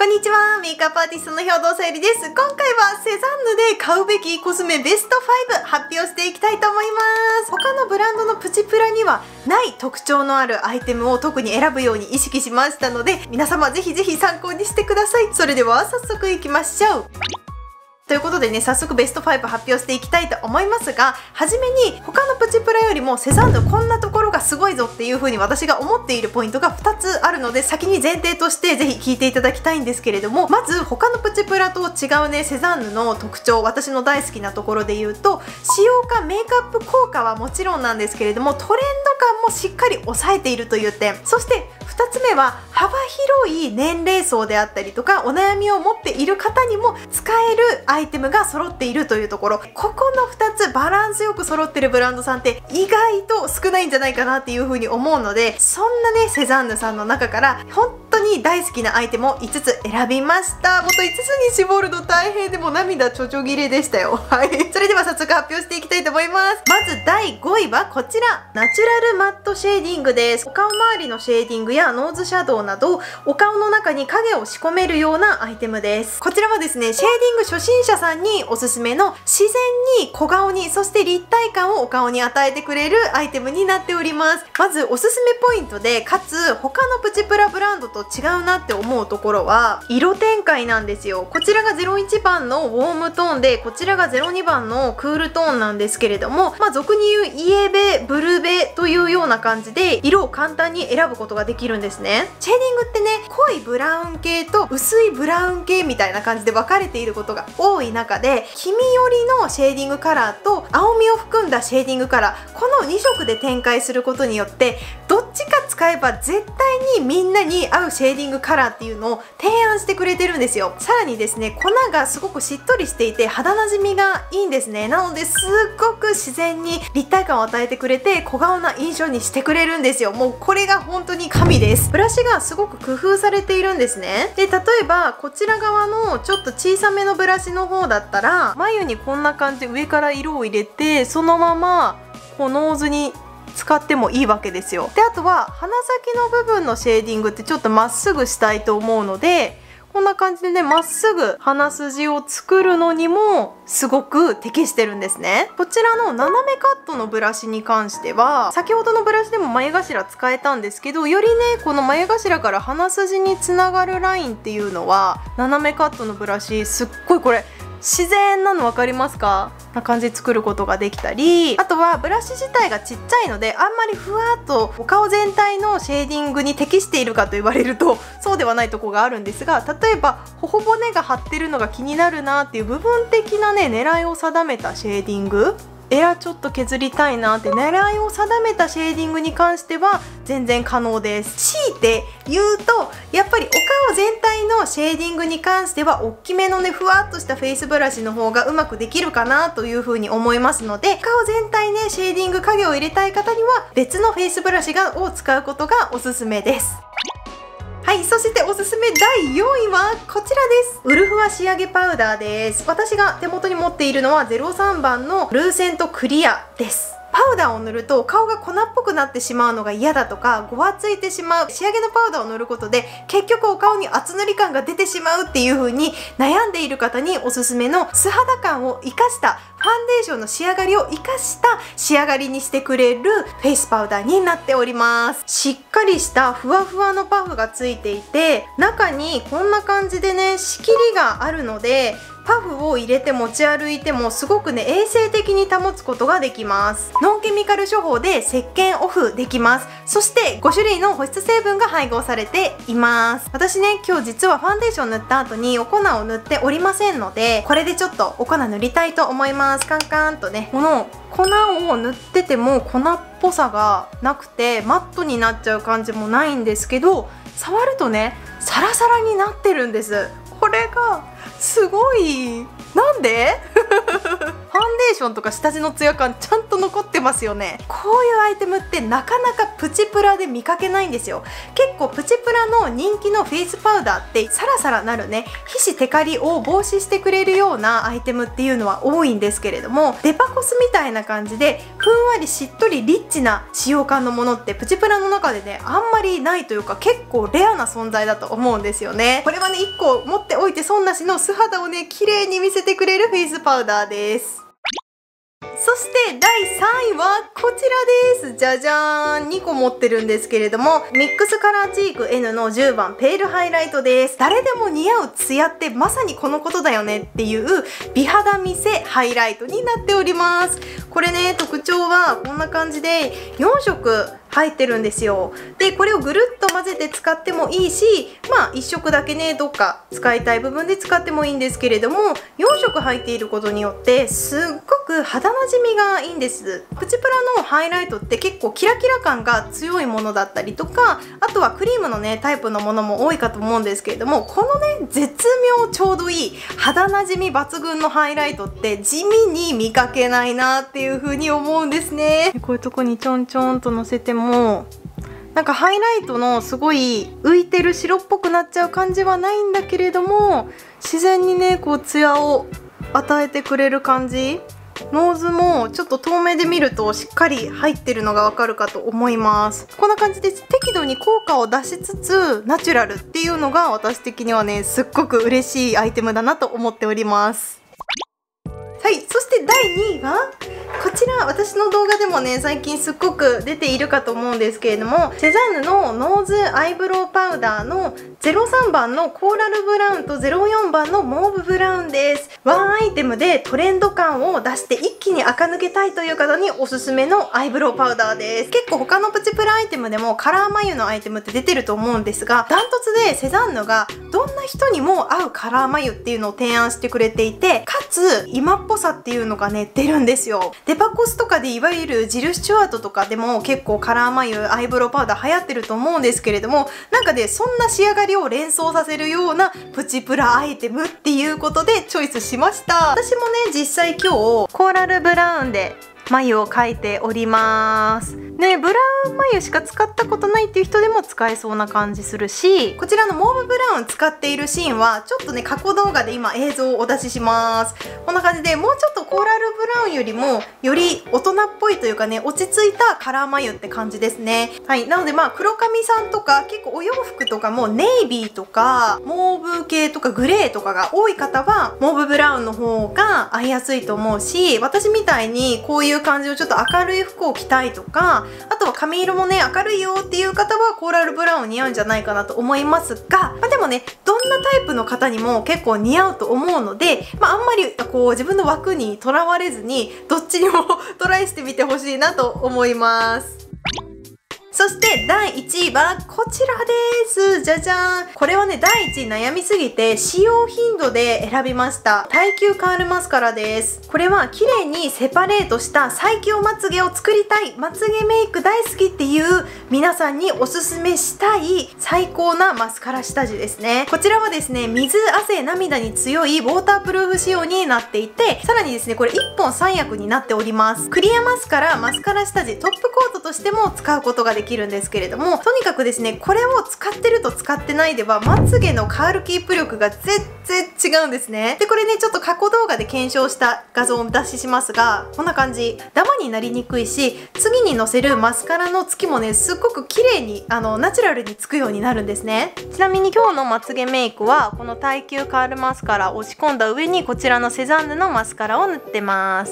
こんにちは、メイクアップアーティストの兵藤さゆりです。今回はセザンヌで買うべきコスメベスト5発表していきたいと思います。他のブランドのプチプラにはない特徴のあるアイテムを特に選ぶように意識しましたので、皆様ぜひぜひ参考にしてください。それでは早速いきましょう。ということでね、早速ベスト5発表していきたいと思いますが、はじめに他のプチプラよりもセザンヌこんなところがすごいぞっていう風に私が思っているポイントが2つあるので、先に前提としてぜひ聞いていただきたいんですけれども、まず他のプチプラと違うね、セザンヌの特徴、私の大好きなところで言うと、使用感、メイクアップ効果はもちろんなんですけれども、トレンド感もしっかり抑えているという点、そして2つ目は幅広い年齢層であったりとかお悩みを持っている方にも使えるアイテムが揃っているというところ、ここの2つバランスよく揃ってるブランドさんって意外と少ないんじゃないかなっていう風に思うので、そんなねセザンヌさんの中から本当に大好きなアイテムを5つ選びました。もっと5つに絞るの大変でも涙ちょちょぎれでしたよ。はい、それでは早速発表していきたいと思います。まず第5位はこちら、ナチュラルマットシェーディングです。お顔周りのシェーディングやノーズシャドウなどお顔の中に影を仕込めるようなアイテムです。こちらはですね、シェーディング初心者さんにおすすめの自然に小顔に、そして立体感をお顔に与えてくれるアイテムになっております。まずおすすめポイントで、かつ他のプチプラブランドと違うなって思うところは色展開なんですよ。こちらが01番のウォームトーンで、こちらが02番のクールトーンなんですけれども、俗に言うイエベ、ブルベというような感じで色を簡単に選ぶことができるんですね。シェーディングってね、濃いブラウン系と薄いブラウン系みたいな感じで分かれていることが多い中で、黄緑のシェーディングカラーと青みを含んだシェーディングカラー、この2色で展開することによって、どっちか使えば絶対にみんなに合うシェーディングカラーっていうのを提案してくれてるんですよ。さらにですね、粉がすごくしっとりしていて肌なじみがいいんですね。なのですっごく自然に立体感を与えてくれて、小顔な印象にしてくれるんですよ。もうこれが本当に神です。ブラシがすごく工夫されているんですね。で、例えばこちら側のちょっと小さめのブラシの方だったら、眉にこんな感じで上から色を入れて、そのままこうノーズに使ってもいいわけですよ。で、あとは鼻先の部分のシェーディングってちょっとまっすぐしたいと思うので、こんな感じでね、まっすぐ鼻筋を作るのにもすごく適してるんですね。こちらの斜めカットのブラシに関しては、先ほどのブラシでも眉頭使えたんですけど、よりね、この眉頭から鼻筋につながるラインっていうのは、斜めカットのブラシ、すっごいこれ自然なの分かりますか？な感じで作ることができたり、あとはブラシ自体がちっちゃいので、あんまりふわっとお顔全体のシェーディングに適しているかと言われるとそうではないとこがあるんですが、例えば頬骨が張ってるのが気になるなっていう部分的なね、狙いを定めたシェーディング、エラちょっと削りたいなって狙いを定めたシェーディングに関しては全然可能です。強いて言うと、やっぱりお顔全体のシェーディングに関しては大きめのね、ふわっとしたフェイスブラシの方がうまくできるかなという風に思いますので、お顔全体ね、シェーディング影を入れたい方には別のフェイスブラシを使うことがおすすめです。はい、そしておすすめ第4位はこちらです。ウルフア仕上げパウダーです。私が手元に持っているのは03番のルーセントクリアです。パウダーを塗ると顔が粉っぽくなってしまうのが嫌だとか、ごわついてしまう、仕上げのパウダーを塗ることで結局お顔に厚塗り感が出てしまうっていう風に悩んでいる方におすすめの素肌感を生かしたファンデーションの仕上がりを生かした仕上がりにしてくれるフェイスパウダーになっております。しっかりしたふわふわのパフがついていて、中にこんな感じでね、仕切りがあるので、パフを入れて持ち歩いてもすごくね、衛生的に保つことができます。ノンケミカル処方で石鹸オフできます。そして5種類の保湿成分が配合されています。私ね、今日実はファンデーション塗った後にお粉を塗っておりませんので、これでちょっとお粉塗りたいと思います。カンカンとね、この粉を塗ってても粉っぽさがなくてマットになっちゃう感じもないんですけど、触るとね、サラサラになってるんです。これがすごい。なんでファンデデーションとか下地のツヤ感ちゃんと残ってますよね。こういうアイテムってなかなかプチプラで見かけないんですよ。結構プチプラの人気のフェイスパウダーってサラサラなるね皮脂テカリを防止してくれるようなアイテムっていうのは多いんですけれども、デパコスみたいな感じでふんわりしっとりリッチな使用感のものってプチプラの中でねあんまりないというか、結構レアな存在だと思うんですよね。これはね1個持っておいて損なしの素肌をね綺麗に見せてくれるフェイスパウダーです。そして第3位はこちらです。じゃじゃーん、2個持ってるんですけれども、ミックスカラーチーク N の10番ペールハイライトです。誰でも似合うツヤってまさにこのことだよねっていう美肌見せハイライトになっております。これね、特徴はこんな感じで4色入ってるんですよ。でこれをぐるっと混ぜて使ってもいいし、まあ1色だけねどっか使いたい部分で使ってもいいんですけれども、4色入っていることによってすっごく肌なじみがいいんです。プチプラのハイライトって結構キラキラ感が強いものだったりとか、あとはクリームのねタイプのものも多いかと思うんですけれども、このね絶妙ちょうどいい肌なじみ抜群のハイライトって地味に見かけないなっていう風に思うんですね。こういうとこにちょんちょんとのせてもなんかハイライトのすごい浮いてる白っぽくなっちゃう感じはないんだけれども、自然にねこうツヤを与えてくれる感じ。ノーズもちょっと遠目で見るとしっかり入ってるのがわかるかと思います。こんな感じで適度に効果を出しつつナチュラルっていうのが私的にはねすっごく嬉しいアイテムだなと思っております。はい、そして第2位はこちら、私の動画でもね最近すっごく出ているかと思うんですけれども、セザンヌのノーズアイブロウパウダーの03番のコーラルブラウンと04番のモーブブラウンです。ワンアイテムでトレンド感を出して一気に垢抜けたいという方におすすめのアイブロウパウダーです。結構他のプチプラアイテムでもカラー眉のアイテムって出てると思うんですが、ダントツでセザンヌがどんな人にも合うカラー眉っていうのを提案してくれていて、かつ今っぽさっていうのがね出るんですよ。デパコスとかでいわゆるジル・スチュワートとかでも結構カラー眉アイブロウパウダー流行ってると思うんですけれども、なんかねそんな仕上がりを連想させるようなプチプラアイテムっていうことでチョイスしました。私もね実際今日コーラルブラウンで眉を描いておりますね。ブラウン眉しか使ったことないっていう人でも使えそうな感じするし、こちらのモーブブラウン使っているシーンはちょっとね過去動画で今映像をお出しします。こんな感じでもうちょっとコーラルブラウンよりもより大人っぽいというかね落ち着いたカラー眉って感じですね。はい、なのでまあ黒髪さんとか結構お洋服とかもネイビーとかモーブ系とかグレーとかが多い方はモーブブラウンの方が合いやすいと思うし、私みたいにこういう感じのちょっと明るい服を着たいとか、あとは髪色もね明るいよっていう方はコーラルブラウン似合うんじゃないかなと思いますが、まあ、でもねどんなタイプの方にも結構似合うと思うので、まあ、あんまりこう自分の枠にとらわれずにどっちにもトライしてみてほしいなと思います。そして第1位はこちらです。じゃじゃーん。これはね、第1位悩みすぎて使用頻度で選びました。耐久カールマスカラです。これは綺麗にセパレートした最強まつげを作りたい、まつげメイク大好きっていう皆さんにおすすめしたい最高なマスカラ下地ですね。こちらはですね、水、汗、涙に強いウォータープルーフ仕様になっていて、さらにですね、これ1本3役になっております。クリアマスカラ、マスカラ下地、トップコートとしても使うことができるんですけれども、とにかくですねこれを使ってると使ってないではまつげのカールキープ力が全然違うんですね。でこれねちょっと過去動画で検証した画像をお出ししますが、こんな感じダマになりにくいし、次にのせるマスカラのつきもねすっごく綺麗にナチュラルにつくようになるんですね。ちなみに今日のまつげメイクはこの耐久カールマスカラを押し込んだ上にこちらのセザンヌのマスカラを塗ってます。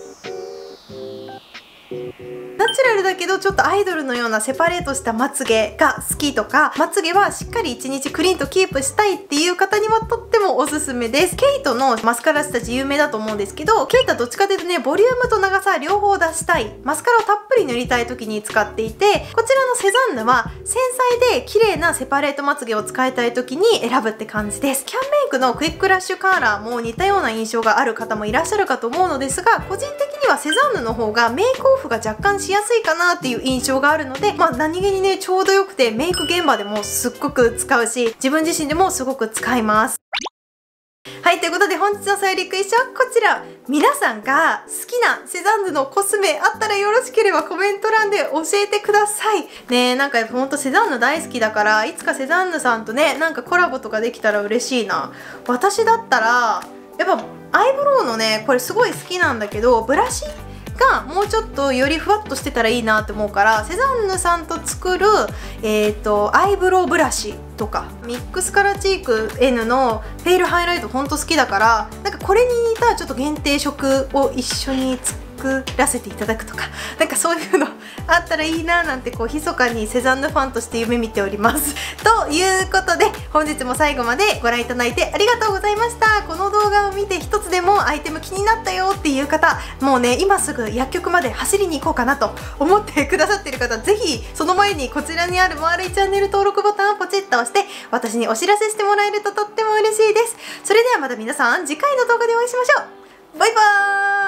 ナチュラルだけどちょっとアイドルのようなセパレートしたまつげが好きとか、まつげはしっかり1日クリーンとキープしたいっていう方にはとってもおすすめです。ケイトのマスカラ下地有名だと思うんですけど、ケイトはどっちかというとねボリュームと長さ両方出したい、マスカラをたっぷり塗りたい時に使っていて、こちらのセザンヌは繊細で綺麗なセパレートまつげを使いたい時に選ぶって感じです。キャンメイクのクイックラッシュカーラーも似たような印象がある方もいらっしゃるかと思うのですが、個人的にはセザンヌの方がメイクオフが若干しやすいかなっていう印象があるので、まあ何気にねちょうどよくてメイク現場でもすっごく使うし、自分自身でもすごく使います。 はい、ということで本日のサイリクエスチョンはこちら。皆さんが好きなセザンヌのコスメあったらよろしければコメント欄で教えてください。ねえ、なんかほんとセザンヌ大好きだから、いつかセザンヌさんとね、なんかコラボとかできたら嬉しいな。私だったら、やっぱアイブロウのね、これすごい好きなんだけど、ブラシがもうちょっとよりふわっとしてたらいいなって思うから、セザンヌさんと作るアイブロウブラシとか、ミックスカラーチーク N のペールハイライトほんと好きだから、なんかこれに似たちょっと限定色を一緒に作らせていただくとか、なんかそういうのあったらいいななんて、こう密かにセザンヌファンとして夢見ておりますということで、本日も最後までご覧いただいてありがとうございました。この動画を見て一つでもアイテム気になったよっていう方、もうね今すぐ薬局まで走りに行こうかなと思ってくださっている方、ぜひその前にこちらにある丸いチャンネル登録ボタンをポチッと押して私にお知らせしてもらえるととっても嬉しいです。それではまた皆さん次回の動画でお会いしましょう。バイバーイ。